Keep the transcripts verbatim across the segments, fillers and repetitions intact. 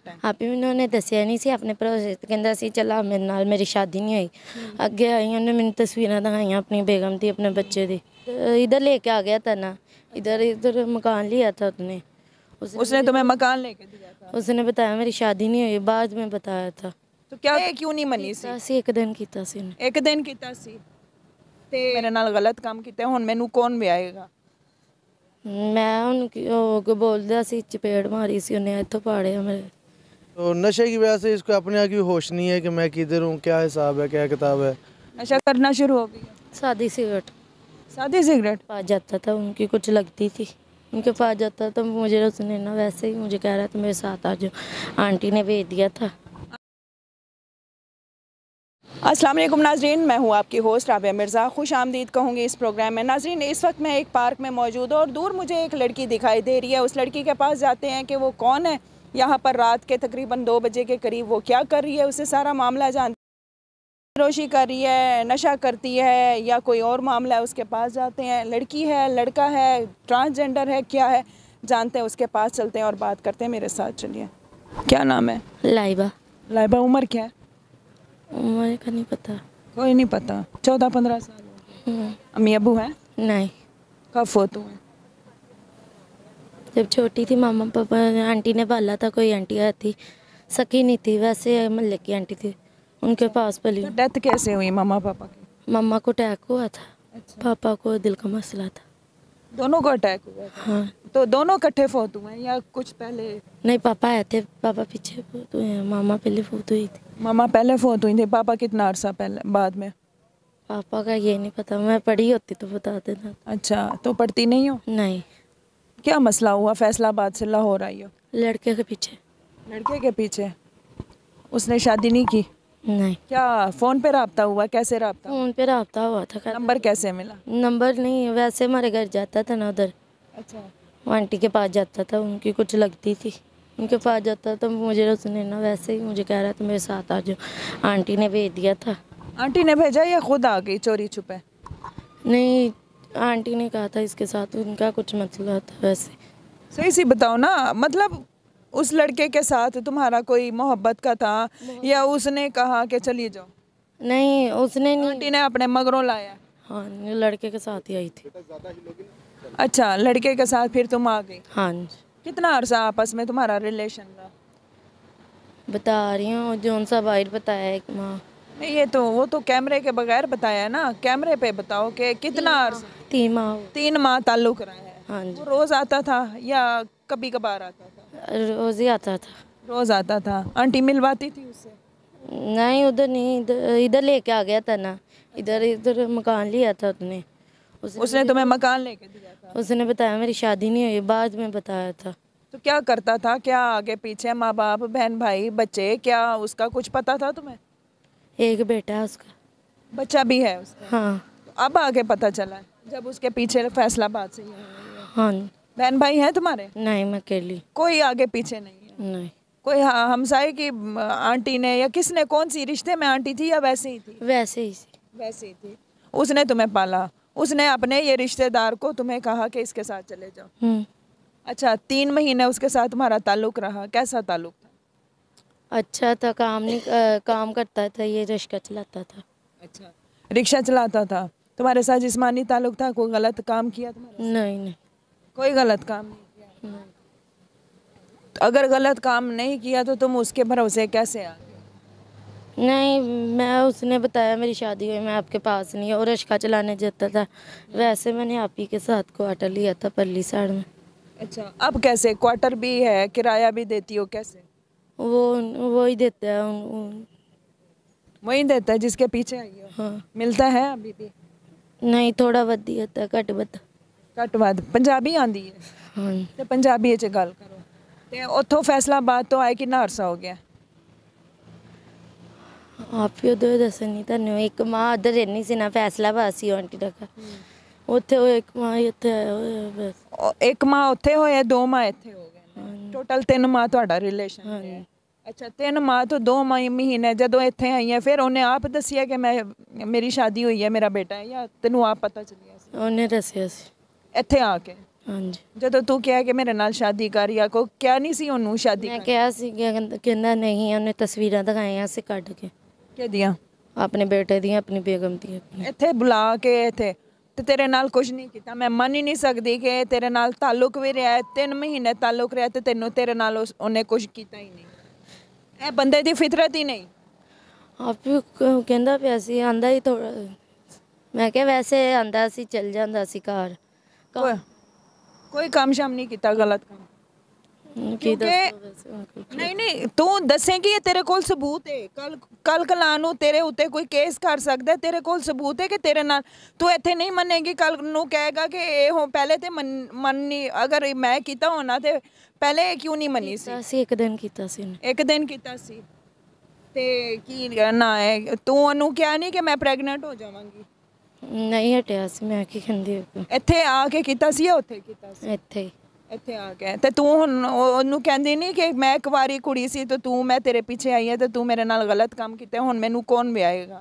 Time? आपी मैंने उन्हें दसिया नहीं सी अपने भरोसे ते कहंदा सी चल मेरे नाल मेरी शादी नहीं हुई। अगे आई उन्हें मैंने तस्वीरें दिखाइयां अपनी बेगम दी अपने बच्चे दी। इधर लेके आ गया था ना, इधर इधर मकान लिया था उसने। उसने तुम्हें मकान लेके दिया था? उसने बताया मेरी शादी नहीं हुई, बाद में बताया था। तो क्या क्यों नहीं मनी सी? कीता सी एक दिन कीता सी उन्हें। एक दिन कीता सी ते मेरे नाल गलत काम कीते, हुण मैनू कौन ब्याहेगा? मैं उनकी ओ बोलदा सी चपेड़ मारी सी उन्हें, इत्थों पाड़िया मेरे। तो नशे की वजह से इसको अपने आप की होश नहीं है कि मैं किधर हूँ, क्या हिसाब है, क्या किताब है। नशा करना शुरू हो गया? सादी सिगरेट सादी सिगरेट? पास जाता था, उनकी कुछ लगती थी, उनके पास जाता तो मुझे उसने ना वैसे ही मुझे कह रहा था मेरे साथ आ जाओ, आंटी ने भेज दिया था। अस्सलाम वालेकुम नाजरीन, मैं हूँ आपकी होस्ट राबिया मिर्ज़ा। खुश आमदीद कहूँगी इस प्रोग्राम में। नाजरीन, इस वक्त मैं एक पार्क में मौजूद हूँ और दूर मुझे एक लड़की दिखाई दे रही है। उस लड़की के पास जाते हैं कि वो कौन है, यहाँ पर रात के तकरीबन दो बजे के करीब वो क्या कर रही है, उससे सारा मामला जानते हैं। रोशी कर रही है, नशा करती है या कोई और मामला है, उसके पास जाते हैं। लड़की है, लड़का है, ट्रांसजेंडर है, क्या है, जानते हैं, उसके पास चलते हैं और बात करते हैं। मेरे साथ चलिए। क्या नाम है? लाइबा। लाइबा। उम्र क्या है? उम्र का नहीं पता। कोई नहीं पता। चौदह पंद्रह साल। अम्मी अबू हैं? नहीं। कब फोत हुए? जब छोटी थी मामा पापा आंटी ने पाला था, कोई आंटी आई थी, सकी नहीं थी, वैसे महल्ले की आंटी थी, उनके पास पली। तो डेथ कैसे हुई मामा पापा की? मम्मा को अटैक हुआ था। अच्छा। पापा को दिल का मसला था। दोनों को अटैक हुआ था? हाँ। तो दोनों इकट्ठे फोत हुए या कुछ पहले? नहीं, पापा आए थे, पापा पीछे फूट हुए हैं, मामा पहले फूट हुई थी। मामा पहले फोत हुई थी, पापा कितना अरसा पहले बाद में? पापा का ये नहीं पता, मैं पढ़ी होती तो बता देना। अच्छा, तो पढ़ती नहीं हो? नहीं। क्या मसला हुआ? फैसलाबाद से लाहौर आई हो? लड़के के पीछे। लड़के के पीछे? उसने शादी नहीं की? नहीं। क्या फ़ोन पे रब्ता हुआ? कैसे रब्ता? फोन पे रब्ता हुआ था। नंबर कैसे मिला? नंबर नहीं, वैसे हमारे घर जाता था ना उधर। अच्छा। आंटी के पास जाता था, उनकी कुछ लगती थी, उनके पास जाता तो मुझे उसने ना वैसे ही मुझे कह रहा था मेरे साथ आ जाओ, आंटी ने भेज दिया था। आंटी ने भेजा या खुद आ गई चोरी छुपे? नहीं, आंटी ने कहा था इसके साथ, उनका कुछ मसला था वैसे। सही सी बताओ ना, मतलब उस लड़के के साथ तुम्हारा कोई मोहब्बत का था या उसने कहा कि चली जाओ? नहीं, उसने नहीं। आंटी ने अपने मगरों लाया? हाँ, लड़के के साथ ही आई थी। अच्छा, लड़के के साथ फिर तुम आ गई? हाँ। कितना अरसा आपस में तुम्हारा रिलेशन रहा? बता रही हूँ, जौन सा बाहर बताया एक माँ। नहीं, ये तो वो तो कैमरे के बगैर बताया ना, कैमरे पे बताओ कि कितना अरसा? तीन माह। तीन माह ताल्लुक रहा है? हाँ जी। वो रोज आता था या कभी कभार आता था? रोज ही आता था। रोज आता था। आंटी मिलवाती थी उससे? नहीं, उधर नहीं, इधर इधर लेके आ गया था ना, इधर इधर मकान लिया था उसने। उसने तुम्हें मकान लेके दिया था? उसने बताया मेरी शादी नहीं हुई, बाद में बताया था। तो क्या करता था? क्या आगे पीछे माँ बाप, बहन भाई, बच्चे, क्या उसका कुछ पता था तुम्हें? एक बेटा है उसका। बच्चा भी है उसका? हाँ। तो अब आगे पता चला है जब उसके पीछे फैसलाबाद से? हाँ। बहन भाई हैं तुम्हारे? नहीं, मैं अकेली। कोई आगे पीछे नहीं है? नहीं। कोई हाँ, हमसाए की आंटी ने या किसने, कौन सी रिश्ते में आंटी थी या वैसे ही थी? वैसे ही सी। वैसे ही थी। उसने तुम्हें पाला, उसने अपने ये रिश्तेदार को तुम्हें कहा कि इसके साथ चले जाओ? हम्म। अच्छा, तीन महीने उसके साथ तुम्हारा ताल्लुक रहा, कैसा ताल्लुक था? अच्छा था, काम नहीं आ, काम करता था, ये रिक्शा चलाता था। अच्छा, रिक्शा चलाता था। तुम्हारे साथ जिस्मानी ताल्लुक था? कोई गलत काम किया तुम्हारे? नहीं। नहीं। कोई गलत काम नहीं किया? नहीं। तो अगर गलत काम नहीं किया तो तुम उसके भरोसे कैसे आ गए? नहीं, मैं उसने बताया मेरी शादी हुई, मैं आपके पास नहीं, और रिक्शा चलाने जाता था, वैसे मैंने आप ही के साथ क्वार्टर लिया था परली साइड में। अच्छा, अब कैसे? क्वार्टर भी है, किराया भी देती हो, कैसे? वो वो ही देता है उन, उन, वही देता है जिसके पीछे आई हो? हाँ। मिलता है अभी भी? नहीं, थोड़ा वधी होता है, घट वध। घट वध। पंजाबी आंदी है? हाँ। ते पंजाबी च गल करो। ते उथों फैसलाबाद तो आए कितना अरसा हो गया? आप ही उधर दसनी तैਨੂੰ एक माँ उधर रहनी सी ना, फैसलाबाद सी आंटी का, ਉੱਥੇ ਉਹ ਇੱਕ ਮਾਹ ਹੀ ਉੱਥੇ ਆਇਆ ਹੋਇਆ ਬਸ। ਉਹ ਇੱਕ ਮਾਹ ਉੱਥੇ ਹੋਇਆ, ਦੋ ਮਾਹ ਇੱਥੇ ਹੋ ਗਏ ਨੇ, ਟੋਟਲ ਤਿੰਨ ਮਾਹ ਤੁਹਾਡਾ ਰਿਲੇਸ਼ਨ हाँ। ਹੈ? ਅੱਛਾ, ਤਿੰਨ ਮਾਹ ਤੋਂ ਦੋ ਮਾਹ ਮਹੀਨੇ ਜਦੋਂ ਇੱਥੇ ਆਈਆਂ ਫਿਰ ਉਹਨੇ ਆਪ ਦੱਸਿਆ ਕਿ ਮੈਂ ਮੇਰੀ ਸ਼ਾਦੀ ਹੋਈ ਹੈ, ਮੇਰਾ ਬੇਟਾ ਹੈ, ਜਾਂ ਤੈਨੂੰ ਆਪ ਪਤਾ ਚੱਲਿਆ ਸੀ? ਉਹਨੇ ਦੱਸਿਆ ਸੀ ਇੱਥੇ ਆ ਕੇ? हाँ जी। ਜਦੋਂ ਤੂੰ ਕਿਹਾ ਕਿ ਮੇਰੇ ਨਾਲ ਸ਼ਾਦੀ ਕਰ ਜਾਂ ਕੋ ਕਿਆ ਨਹੀਂ ਸੀ ਉਹਨੂੰ ਸ਼ਾਦੀ ਮੈਂ ਕਰ ਕਿਹਾ ਸੀ ਕਿ ਕਹਿੰਦਾ ਕਹਿੰਦਾ ਨਹੀਂ, ਉਹਨੇ ਤਸਵੀਰਾਂ ਦਿਖਾਈਆਂ ਸੀ ਕੱਢ ਕੇ ਕੇ ਦੀਆਂ ਆਪਣੇ ਬੇਟੇ ਦੀਆਂ, ਆਪਣੀ ਬੇਗਮ ਦੀਆਂ ਆਪਣੀ। ਇੱਥੇ ਬੁਲਾ ਕੇ ਇੱਥੇ ਤੇ ਤੇਰੇ ਨਾਲ ਕੁਝ ਨਹੀਂ ਕੀਤਾ। ਮੈਂ ਮੰਨ ਹੀ ਨਹੀਂ ਸਕਦੀ ਕਿ ਤੇਰੇ ਨਾਲ ਤਾਲੁਕ ਵੀ ਰਿਹਾ, ਤਿੰਨ ਮਹੀਨੇ ਤਾਲੁਕ ਰਿਹਾ ਤੇ ਤੈਨੂੰ ਤੇਰੇ ਨਾਲ ਉਸ- ਉਹਨੇ ਕੁਝ ਕੀਤਾ ਹੀ ਨਹੀਂ। ਇਹ ਬੰਦੇ ਦੀ ਫਿਤਰਤ ਹੀ ਨਹੀਂ। ਆਪ ਵੀ ਕ- ਕਹਿੰਦਾ ਪਿਆ ਸੀ ਆਂਦਾ ਹੀ ਥੋੜਾ। ਮੈਂ ਕਿਹਾ ਵੈਸੇ ਆਂਦਾ ਸੀ, ਚੱਲ ਜਾਂਦਾ ਸੀ ਘਰ। ਕੋਈ ਕੋਈ ਕੰਮ ਸ਼ਾਮ ਨਹੀਂ ਕੀਤਾ, ਗਲਤ ਕੰਮ। ਕੀ ਕਿਉਂਕਿ- ਦੱਸੋ ਵੈਸੇ ਹੁਣ ਕੁਛ। ਨਹੀਂ ਨਹੀਂ ਤੂੰ ਦੱਸੇਂਗੀ, ਇਹ ਤੇਰੇ ਕੋਲ ਸਬੂਤ ਹੈ। ਕੱਲ ਕੱਲ ਕਲਾ ਨੂੰ ਤੇਰੇ ਉੱਤੇ ਕੋਈ ਕੇਸ ਕਰ ਸਕਦਾ ਹੈ, ਤੇਰੇ ਕੋਲ ਸਬੂਤ ਹੈ ਕਿ ਤੇਰੇ ਨਾਲ ਤੂੰ ਇੱਥੇ ਨਹੀਂ ਮੰਨੇਗੀ। ਕੱਲ ਨੂੰ ਕਹੇਗਾ ਕਿ ਇਹ ਹੋ ਪਹਿਲੇ ਤੇ ਮੰਨ ਮੰਨੀ, ਅਗਰ ਮੈਂ ਕੀਤਾ ਹੋਣਾ ਤੇ ਪਹਿਲੇ ਕਿਉਂ ਨਹੀਂ ਮੰਨੀ ਸੀ। ਕੀਤਾ ਸੀ ਇੱਕ ਦਿਨ ਕੀਤਾ ਸੀ ਉਹਨੇ। ਇੱਕ ਦਿਨ ਕੀਤਾ ਸੀ ਤੇ ਕੀ ਨਾ ਹੈ, ਤੂੰ ਉਹਨੂੰ ਕਿਹਾ ਨਹੀਂ ਕਿ ਮੈਂ ਪ੍ਰੈਗਨੈਂਟ ਹੋ ਜਾਵਾਂਗੀ। ਨਹੀਂ ਹਟਿਆ ਸੀ। ਮੈਂ ਕੀ ਕਹਿੰਦੀ ਅੱਗੋਂ। ਇੱਥੇ ਆ ਕੇ ਕੀਤਾ ਸੀ ਜਾਂ ਉੱਥੇ ਕੀਤਾ ਸੀ? ਇੱਥੇ ਹੀ। ਇੱਥੇ ਆ ਕੇ ਤੇ ਤੂੰ ਹੁਣ ਉਹ- ਉਹਨੂੰ ਕਹਿੰਦੀ ਨਹੀਂ ਕਿ ਮੈਂ ਕੁਵਾਰੀ ਕੁੜੀ ਸੀ ਤੇ ਤੂੰ ਮੈਂ ਤੇਰੇ ਪਿੱਛੇ ਆਈ ਹਾਂ ਤੇ ਤੂੰ ਮੇਰੇ ਨਾਲ ਗਲਤ ਕੰਮ ਕੀਤਾ, ਹੁਣ ਮੈਨੂੰ ਕੌਣ ਵਿਆਹੇਗਾ?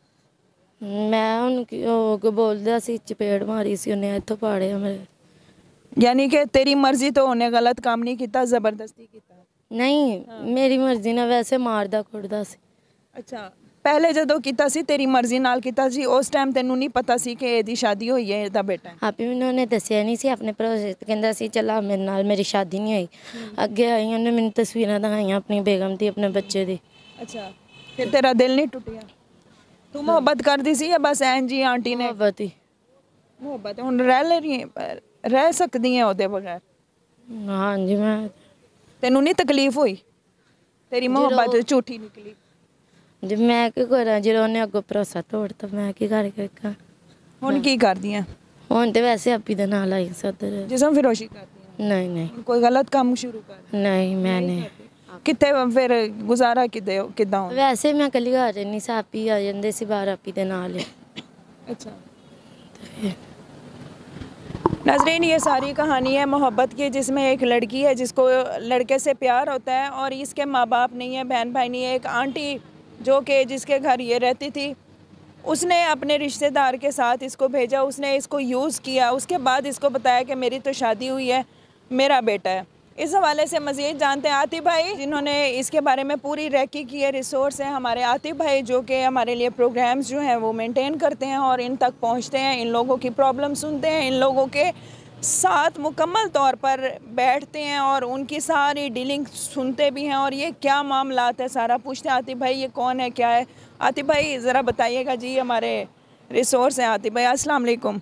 ਮੈਂ ਹੁਣ ਕੀ- ਉਹ ਅੱਗੋਂ ਬੋਲਦਾ ਸੀ, ਚਪੇੜ ਮਾਰੀ ਸੀ ਉਹਨੇ, ਇੱਥੋਂ ਪਾੜਿਆ ਮੇਰੇ। ਯਾਨੀ ਕਿ ਤੇਰੀ ਮਰਜ਼ੀ ਤੋਂ ਉਹਨੇ ਗਲਤ ਕੰਮ ਨਹੀਂ ਕੀਤਾ, ਜ਼ਬਰਦਸਤੀ ਕੀਤਾ। ਨਹੀਂ ਮੇਰੀ ਮਰਜ਼ੀ ਨਾਲ ਵੈਸੇ ਮਾਰਦਾ ਕੁੱਟਦਾ ਸੀ। ਅੱਛਾ, ਪਹਿਲੇ ਜਦੋਂ ਕੀਤਾ ਸੀ ਤੇਰੀ ਮਰਜ਼ੀ ਨਾਲ ਕੀਤਾ ਸੀ, ਉਸ ਟਾਈਮ ਤੈਨੂੰ ਨਹੀਂ ਪਤਾ ਸੀ ਕਿ ਇਹਦੀ ਸ਼ਾਦੀ ਹੋਈ ਹੈ, ਇਹਦਾ ਬੇਟਾ ਹੈ? ਆਪੇ ਮੈਨੂੰ ਉਹਨੇ ਦੱਸਿਆ ਨਹੀਂ ਸੀ ਆਪਣੇ ਭਰੋਸੇ ਤੇ, ਕਹਿੰਦਾ ਸੀ ਚੱਲਾ ਮੇਰੇ ਨਾਲ, ਮੇਰੀ ਸ਼ਾਦੀ ਨਹੀਂ ਹੋਈ। ਅੱਗੇ ਆਈ ਉਹਨੇ ਮੈਨੂੰ ਤਸਵੀਰਾਂ ਦਿਖਾਈਆਂ ਆਪਣੀ ਬੇਗਮ ਦੀ, ਆਪਣੇ ਬੱਚੇ ਦੀ। ਅੱਛਾ, ਫਿਰ ਤੇਰਾ ਦਿਲ ਨਹੀਂ ਟੁੱਟਿਆ? ਤੂੰ ਮੁਹੱਬਤ ਕਰਦੀ ਸੀ ਜਾਂ ਬਸ ਐਂ ਜੀ ਆਂਟੀ ਨੇ? ਮੁਹੱਬਤ ਹੀ। ਮੁਹੱਬਤ ਹੁਣ ਰਹਿ ਲੈ ਰਹੀ ਹੈ, ਰਹਿ ਸਕਦੀ ਹੈ ਉਹਦੇ ਬਗੈਰ? ਹਾਂਜੀ। ਮੈਂ ਤੈਨੂੰ ਨਹੀਂ ਤਕਲੀਫ ਹੋਈ? ਤੇਰੀ ਮੁਹੱਬਤ ਝੂਠੀ ਨਿਕਲੀ? ਜੇ ਮੈਂ ਕੀ ਕਰਾਂ, ਜਦੋਂ ਉਹਨੇ ਅੱਗੋਂ ਭਰੋਸਾ ਤੋੜਤਾ ਮੈਂ ਕੀ ਕਰਕੇ ਕਰਾਂ। ਹੁਣ ਕੀ ਕਰਦੀਆਂ? ਹੁਣ ਤੇ ਵੈਸੇ ਆਪੀ ਦੇ ਨਾਲ ਆਈ ਸਦਰ। ਜਿਸਮ ਫਿਰੋਸ਼ੀ ਕਰਦੀਆਂ? ਨਹੀਂ ਨਹੀਂ ਹੁਣ ਕੋਈ ਗਲਤ ਕੰਮ ਸ਼ੁਰੂ ਕਰ? ਨਹੀਂ ਮੈਂ ਨਹੀਂ। ਕਿੱਥੇ ਫਿਰ ਗੁਜ਼ਾਰਾ ਕਿੱਦੇ ਕਿੱਦਾਂ ਹੁੰਦਾ? ਵੈਸੇ ਮੈਂ ਇਕੱਲੀ ਘਰ ਰਹਿੰਦੀ ਸੀ, ਆਪੀ ਆ ਜਾਂਦੇ ਸੀ ਬਾਹਰ ਆਪੀ ਦੇ ਨਾਲ ਹੀ। अच्छा, नाज़रीन ये सारी कहानी है मोहब्बत की, जिसमें एक लड़की है जिसको लड़के से प्यार होता है और इसके माँ बाप नहीं है, बहन भाई नहीं है। एक आंटी जो कि जिसके घर ये रहती थी, उसने अपने रिश्तेदार के साथ इसको भेजा, उसने इसको यूज़ किया, उसके बाद इसको बताया कि मेरी तो शादी हुई है, मेरा बेटा है। इस हवाले से मज़ीद जानते हैं आतिफ भाई, जिन्होंने इसके बारे में पूरी रैकी की है। रिसोर्स हैं हमारे आतिफ भाई जो कि हमारे लिए प्रोग्राम्स जो हैं वो मेंटेन करते हैं और इन तक पहुंचते हैं, इन लोगों की प्रॉब्लम सुनते हैं, इन लोगों के साथ मुकम्मल तौर पर बैठते हैं और उनकी सारी डीलिंग सुनते भी हैं। और ये क्या मामलात है सारा पूछते हैं। आतिफ भाई ये कौन है, क्या है? आतिफ भाई ज़रा बताइएगा जी। हमारे रिसोर्स हैं आतिफ भाई। अस्सलाम वालेकुम।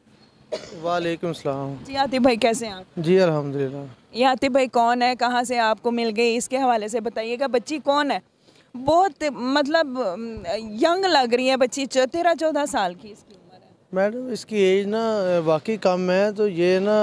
वालेकुम सलाम। जी आतिफ भाई कैसे हैं आप? जी अल्हम्दुलिल्लाह। ये आतिफ भाई कौन है, कहाँ से आपको मिल गई, इसके हवाले से बताइएगा। बच्ची कौन है? बहुत मतलब यंग लग रही है बच्ची, तेरह चौदह साल की इसकी उम्र है। मैडम इसकी एज ना वाकई कम है, तो ये ना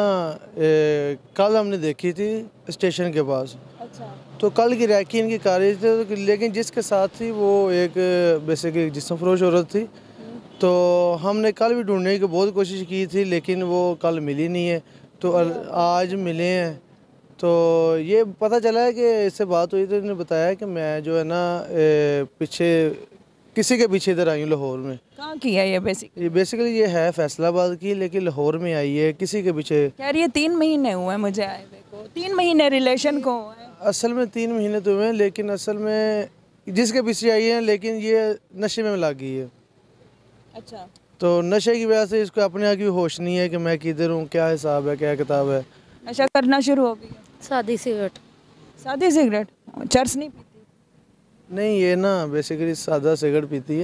ए, कल हमने देखी थी स्टेशन के पास। अच्छा। तो कल की रैकी इनकी कर रही थी, लेकिन जिसके साथ थी वो एक बेसिकली जिस्म फरोश औरत थी। तो हमने कल भी ढूंढने की बहुत कोशिश की थी, लेकिन वो कल मिली नहीं है। तो आज मिले हैं, तो ये पता चला है कि इससे बात हुई तो इन्होंने बताया कि मैं जो है ना ए, पीछे किसी के पीछे इधर आई हूँ लाहौर में। कहाँ की है ये बेसिक? ये बेसिकली ये है फैसलाबाद की, लेकिन लाहौर में आई है किसी के पीछे। यार ये तीन महीने हुए हैं मुझे आए हुए को, तीन महीने रिलेशन को हुए हैं। असल में तीन महीने तो हुए हैं, लेकिन असल में जिसके पीछे आई है, लेकिन ये नशे में लग गई है। अच्छा। तो नशे की वजह से इसको अपने आप की होश नहीं है कि मैं किधर हूँ, क्या हिसाब है, क्या किताब है। नशा करना शुरू हो गया? सादी सिगरेट। सादी सिगरेट, चर्स नहीं पीती? नहीं, ये ना बेसिकली सादा सिगरेट पीती है,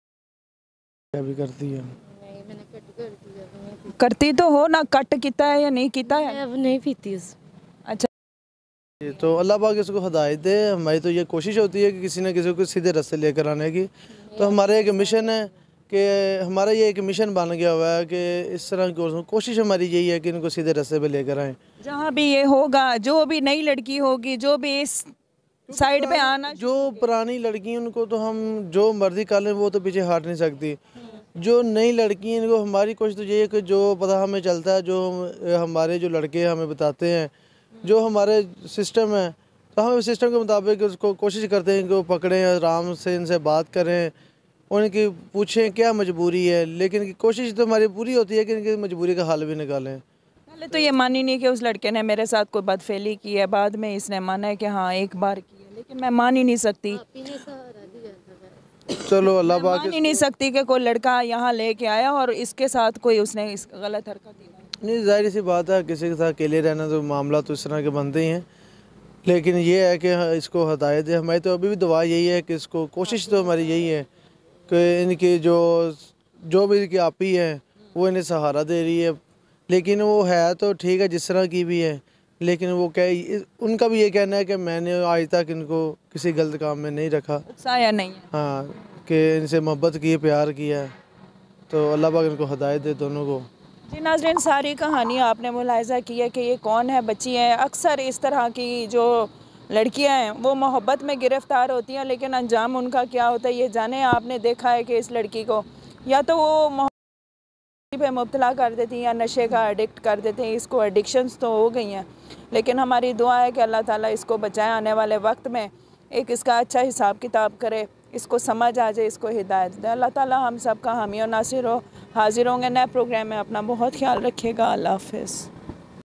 क्या भी करती है। नहीं मैंने कट कर दिया। करती तो हो ना, कट किता है या नहीं किता है? अब नहीं पीती। अच्छा। ये तो अल्लाह पाक इसको हदायत दे। हमारी तो ये कोशिश होती है कि किसी न किसी को सीधे रास्ते लेकर आने की। तो हमारा एक मिशन है कि हमारा ये एक मिशन बन गया हुआ है कि इस तरह की कोशिश हमारी यही है कि इनको सीधे रास्ते पे लेकर आएँ। जहाँ भी ये होगा, जो भी नई लड़की होगी, जो भी इस साइड पे आना, जो पुरानी लड़की उनको तो हम जो मर्जी कर लें, वो तो पीछे हट नहीं सकती। जो नई लड़की हैं इनको हमारी कोशिश तो यही है कि जो पता हमें चलता है, जो हमारे जो लड़के हमें बताते हैं, जो हमारे सिस्टम है, तो हम उस सिस्टम के मुताबिक उसको कोशिश करते हैं कि वो पकड़ें, आराम से इनसे बात करें, उनकी पूछें क्या मजबूरी है। लेकिन कोशिश तो हमारी पूरी होती है कि इनकी मजबूरी का हल भी निकालें। पहले तो ये मानी नहीं कि उस लड़के ने मेरे साथ कोई बदफेली की है, बाद में इसने माना है कि हाँ एक बार की है, लेकिन मैं मान ही नहीं सकती, चलो अल्लाह मैं पाक मान ही नहीं सकती कि कोई लड़का यहाँ लेके आया और इसके साथ कोई उसने इस गलत हरकत की। नहीं, जाहिर सी बात है, किसी के साथ अकेले रहना तो मामला तो इस तरह के बनते ही हैं, लेकिन ये है कि हाँ, इसको हदायत है। हमारी तो अभी भी दुआ यही है कि इसको, कोशिश तो हमारी यही है कि इनकी जो जो भी इनकी आपी है वो इन्हें सहारा दे रही है, लेकिन वो है तो ठीक है जिस तरह की भी है, लेकिन वो कह उनका भी ये कहना है कि मैंने आज तक इनको किसी गलत काम में नहीं रखा, उकसाया नहीं है। हाँ, कि इनसे मोहब्बत की, प्यार किया है, तो अल्लाह पाक इनको हदायत दे दोनों को। जी नाज़रीन, सारी कहानी आपने मुलाहिज़ा की है कि ये कौन है बच्ची हैं। अक्सर इस तरह की जो लड़कियां हैं वो मोहब्बत में गिरफ़्तार होती हैं, लेकिन अंजाम उनका क्या होता है ये जाने। आपने देखा है कि इस लड़की को या तो वो मोहब्बत पे मुब्तला कर देती हैं या नशे का एडिक्ट कर देते हैं। इसको एडिक्शंस तो हो गई हैं, लेकिन हमारी दुआ है कि अल्लाह ताला इसको बचाए, आने वाले वक्त में एक इसका अच्छा हिसाब किताब करे, इसको समझ आ जाए, इसको हिदायत दे। अल्लाह ताला हम सब का हामी और नासिर हो। हाजिर होंगे नए प्रोग्राम में, अपना बहुत ख्याल रखिएगा। अल्लाह हाफ़िज़।